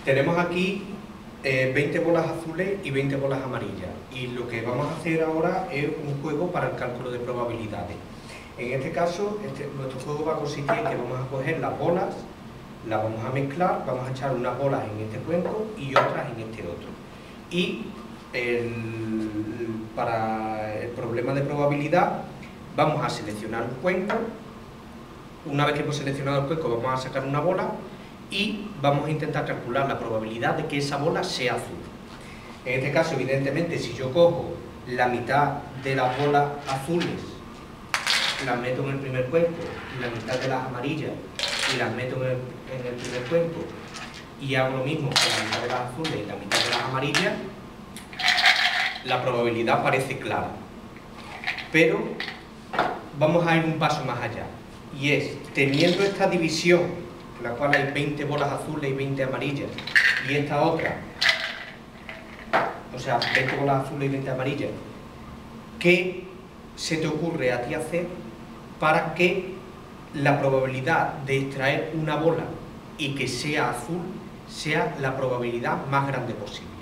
Tenemos aquí 20 bolas azules y 20 bolas amarillas, y lo que vamos a hacer ahora es un juego para el cálculo de probabilidades. En este caso, nuestro juego va a consistir en que vamos a coger las bolas, las vamos a mezclar, vamos a echar unas bolas en este cuenco y otras en este otro. Y para el problema de probabilidad vamos a seleccionar un cuenco. Una vez que hemos seleccionado el cuenco vamos a sacar una bola y vamos a intentar calcular la probabilidad de que esa bola sea azul. En este caso, evidentemente, si yo cojo la mitad de las bolas azules, las meto en el primer cuenco, y la mitad de las amarillas y las meto en el primer cuenco, y hago lo mismo con la mitad de las azules y la mitad de las amarillas, la probabilidad parece clara. Pero vamos a ir un paso más allá, y es, teniendo esta división, en la cual hay 20 bolas azules y 20 amarillas, y esta otra, o sea, 20 bolas azules y 20 amarillas, ¿qué se te ocurre a ti hacer para que la probabilidad de extraer una bola y que sea azul sea la probabilidad más grande posible?